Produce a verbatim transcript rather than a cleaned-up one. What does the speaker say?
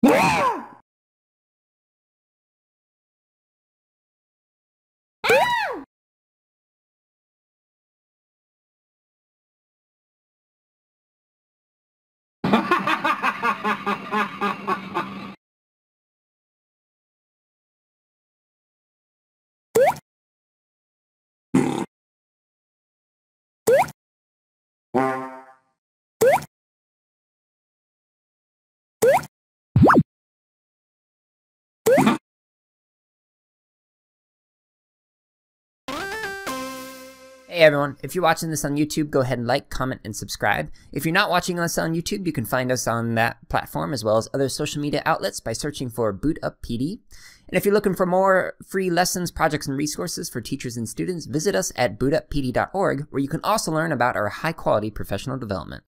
Hey everyone, if you're watching this on YouTube, go ahead and like, comment, and subscribe. If you're not watching us on YouTube, you can find us on that platform as well as other social media outlets by searching for BootUp P D. And if you're looking for more free lessons, projects, and resources for teachers and students, visit us at boot up p d dot org, where you can also learn about our high-quality professional development.